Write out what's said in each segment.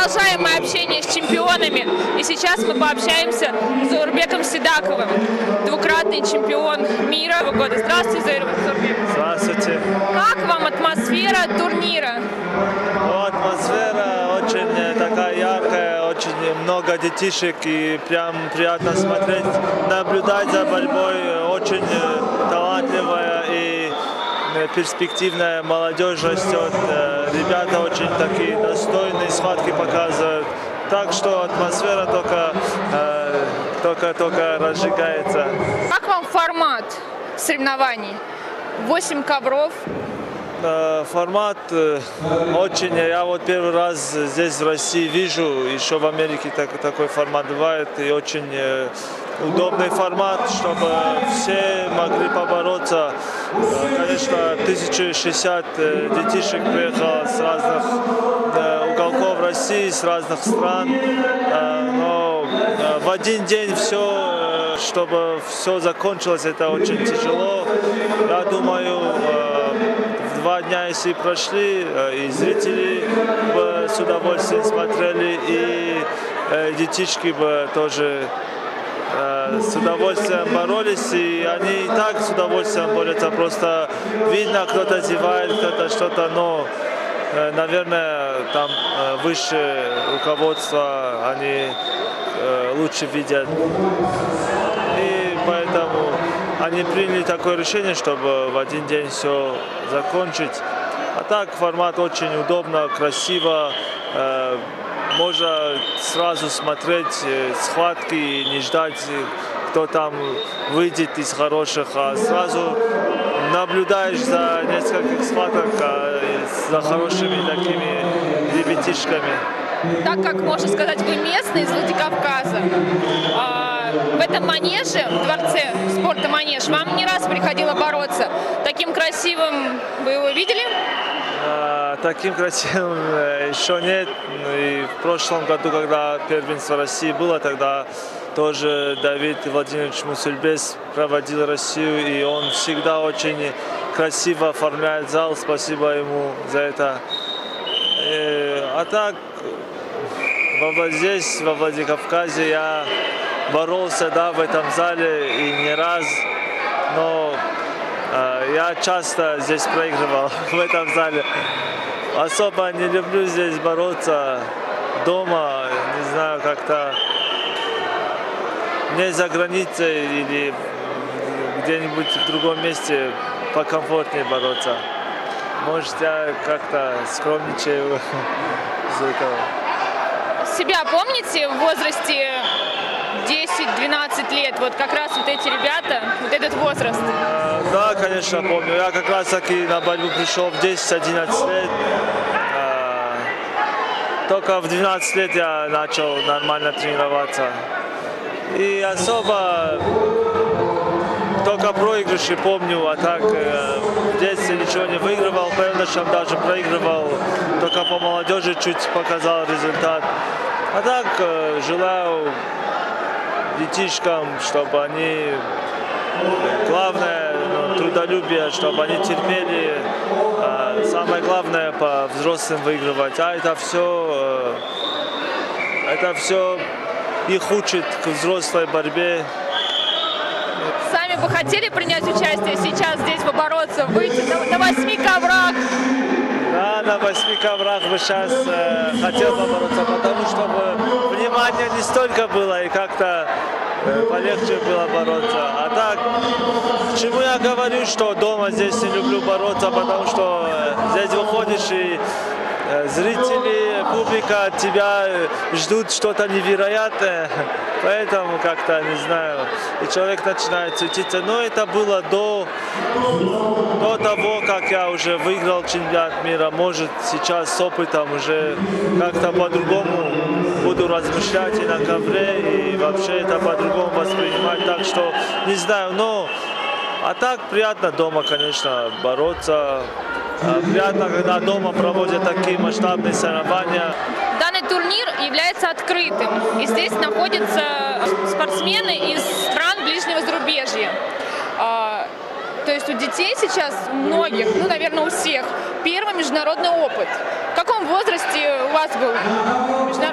Продолжаем мы общение с чемпионами. И сейчас мы пообщаемся с Заурбеком Сидаковым, двукратный чемпион мира года. Здравствуйте, Заурбек. Здравствуйте. Как вам атмосфера турнира? Атмосфера очень такая яркая, очень много детишек и прям приятно смотреть, наблюдать за борьбой. Очень талантливая и перспективная молодежь растет. Ребята очень такие достойные схватки показывают. Так что атмосфера только разжигается. Как вам формат соревнований? 8 ковров. Формат очень, я вот первый раз здесь в России вижу, еще в Америке такой формат бывает, и очень удобный формат, чтобы все могли побороться. Конечно, 1060 детишек приехало с разных уголков России, с разных стран, но в один день все, чтобы все закончилось, это очень тяжело. Я думаю, 2 дня, если прошли, и зрители бы с удовольствием смотрели, и детишки бы тоже с удовольствием боролись, и они и так с удовольствием борются, просто видно, кто-то зевает, кто-то что-то, но, наверное, там высшее руководство, они лучше видят, и поэтому они приняли такое решение, чтобы в один день все закончить. А так формат очень удобно, красиво. Можно сразу смотреть схватки и не ждать, кто там выйдет из хороших, а сразу наблюдаешь за нескольких схваток, за хорошими такими ребятишками. Так как, можно сказать, вы местный из Владикавказа, в этом манеже, в дворце спорта Манеж, вам не раз приходило бороться. Таким красивым вы его видели? Таким красивым еще нет. И в прошлом году, когда первенство России было, тогда тоже Давид Владимирович Мусульбес проводил Россию, и он всегда очень красиво оформляет зал. Спасибо ему за это. А так, здесь, во Владикавказе, я боролся, да, в этом зале и не раз, но я часто здесь проигрывал в этом зале. Особо не люблю здесь бороться дома, не знаю, как-то не за границей или где-нибудь в другом месте покомфортнее бороться. Может, я как-то скромничаю из-за этого. Себя помните в возрасте 10-12 лет, вот как раз вот эти ребята, вот этот возраст? Да, конечно, помню. Я как раз таки на борьбу пришел в 10-11 лет. Только в 12 лет я начал нормально тренироваться. И особо только проигрыши помню, а так в детстве ничего не выигрывал, по юношам даже проигрывал, только по молодежи чуть показал результат. А так желаю детишкам, чтобы они, главное, трудолюбие, чтобы они терпели, самое главное по взрослым выигрывать, а это все их учит к взрослой борьбе. Сами бы хотели принять участие сейчас здесь, побороться, выйти на 8 коврах? Да, на 8 коврах бы сейчас хотел побороться, потому что внимания не столько было и как-то полегче было бороться. А так, к чему я говорю, что дома здесь не люблю бороться, потому что здесь выходишь и зрители, публика от тебя ждут что-то невероятное, поэтому как-то, не знаю, и человек начинает суетиться. Но это было до того, как я уже выиграл чемпионат мира. Может, сейчас с опытом уже как-то по-другому буду размышлять и на ковре, и вообще это по-другому воспринимать. Так что, не знаю, но... А так приятно дома, конечно, бороться. Приятно, когда дома проводят такие масштабные соревнования. Данный турнир является открытым. И здесь находятся спортсмены из стран ближнего зарубежья. То есть у детей сейчас, у многих, ну, наверное, у всех, первый международный опыт. В каком возрасте у вас был международный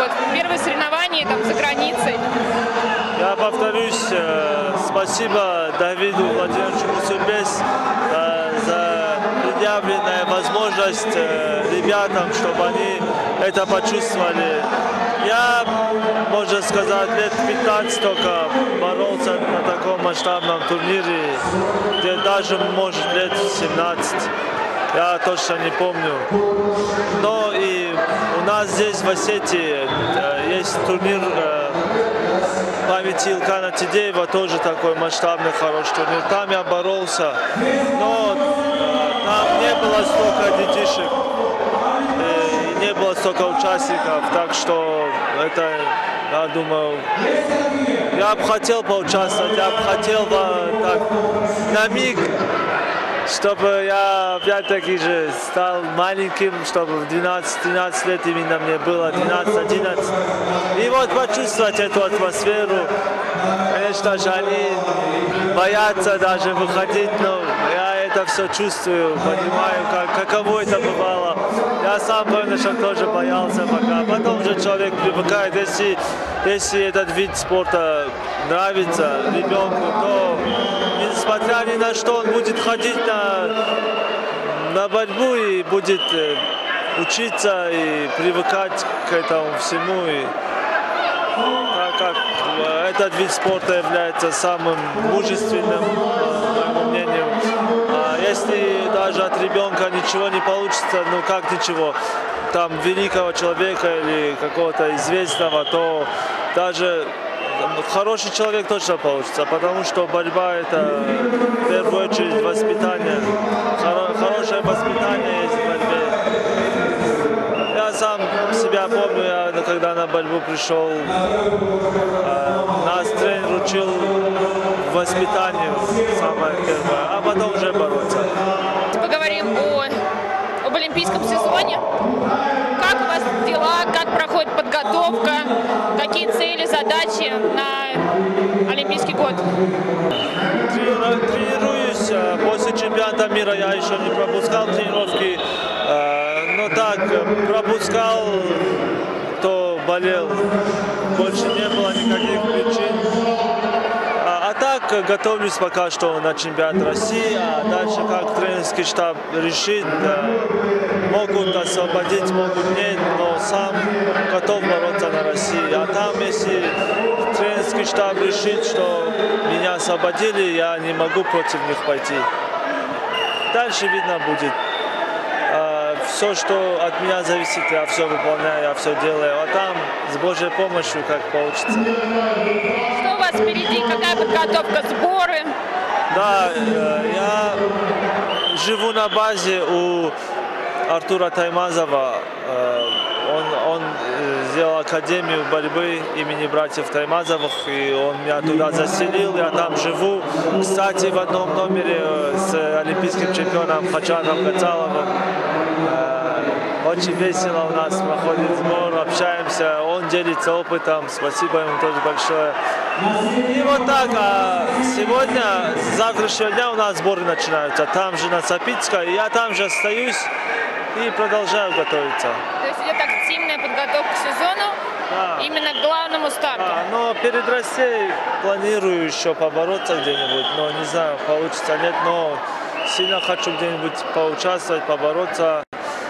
Вот первые соревнования там за границей. Я повторюсь, спасибо Давиду Владимировичу Мусульбес за предъявленную возможность ребятам, чтобы они это почувствовали. Я, можно сказать, лет 15 только боролся на таком масштабном турнире, где даже, может, лет 17. Я точно не помню. Но и у нас здесь в Осетии есть турнир памяти Илкана Тидеева, тоже такой масштабный, хороший турнир. Там я боролся, но там не было столько детишек, и не было столько участников, так что это, я думаю, я бы хотел поучаствовать, я бы хотел так на миг, чтобы я опять-таки же стал маленьким, чтобы в 12-13 лет именно мне было 12-11. И вот почувствовать эту атмосферу. Конечно же, они боятся даже выходить, но я это все чувствую, понимаю, каково это бывало. Я сам, конечно, тоже боялся пока. Потом же человек привыкает, если этот вид спорта нравится ребенку, то несмотря ни на что, он будет ходить на борьбу и будет учиться и привыкать к этому всему. И так как этот вид спорта является самым мужественным, по моему мнению. Если даже от ребенка ничего не получится, ну как ничего, там великого человека или какого-то известного, то даже хороший человек точно получится, потому что борьба — это в первую очередь воспитание. Хорошее воспитание есть в борьбе. Я сам себя помню, когда на борьбу пришел, нас тренер учил воспитанию, самое первое, а потом уже бороться. Поговорим об олимпийском сезоне. Как у вас дела, как проходит подготовка, какие цели, задачи на Олимпийский год? Тренируюсь. После чемпионата мира я еще не пропускал тренировки. Но так, пропускал, то болел. Больше не было никаких причин. А так готовлюсь пока что на чемпионат России, а дальше как тренерский штаб решит, могут освободить, могут нет, но сам готов бороться на России. А там, если тренерский штаб решит, что меня освободили, я не могу против них пойти. Дальше видно будет. Все, что от меня зависит, я все выполняю, я все делаю. А там с Божьей помощью как получится. Что у вас впереди? Какая подготовка, сборы? Да, я живу на базе у Артура Таймазова. Он сделал академию борьбы имени братьев Таймазовых, и он меня туда заселил, я там живу. Кстати, в одном номере с олимпийским чемпионом Хаджаном Гацаловым. Очень весело у нас проходит сбор, общаемся, он делится опытом, спасибо ему тоже большое. И вот так, сегодня, с завтрашнего дня у нас сборы начинаются, там же на Сапицкой, я там же остаюсь и продолжаю готовиться. То есть идет активная подготовка к сезону, да. Именно к главному старту. Но перед Россией планирую еще побороться где-нибудь, но не знаю, получится нет, но сильно хочу где-нибудь поучаствовать, побороться.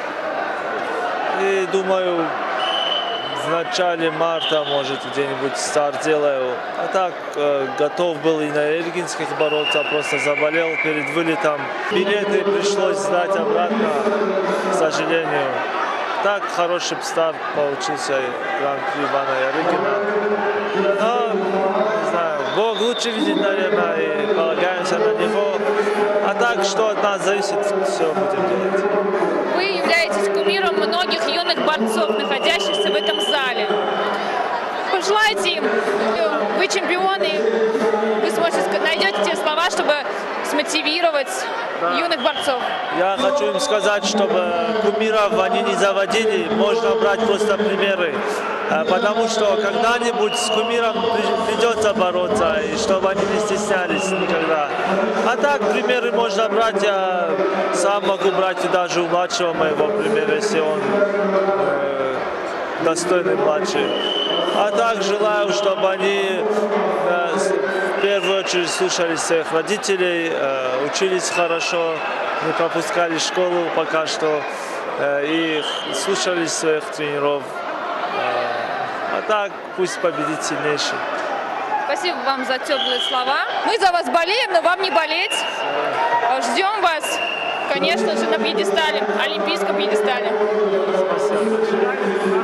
И думаю, в начале марта, может, где-нибудь старт делаю. А так, готов был и на Ильинских бороться, просто заболел перед вылетом. Билеты пришлось сдать обратно, к сожалению. Так, хороший старт получился, Гран-при Ивана Ярыгина. Но, не знаю, Бог лучше видит, наверное, и полагаемся на него. А так, что от нас зависит, все будем делать. Вы являетесь кумиром многих юных борцов, находящихся в этом зале. Пожелайте им, вы чемпионы, вы сможете найдете те слова, чтобы смотивировать юных борцов. Я хочу им сказать, чтобы кумиров они не заводили, можно брать просто примеры. Потому что когда-нибудь с кумиром придется бороться, и чтобы они не стеснялись никогда. А так примеры можно брать, я сам могу брать даже у младшего моего примера, если он достойные младшие. А так желаю, чтобы они в первую очередь слушались своих родителей, учились хорошо, не пропускали школу пока что и слушались своих тренеров. А так пусть победит сильнейший. Спасибо вам за теплые слова. Мы за вас болеем, но вам не болеть. Ждем вас, конечно же, на пьедестале, олимпийском пьедестале. Спасибо.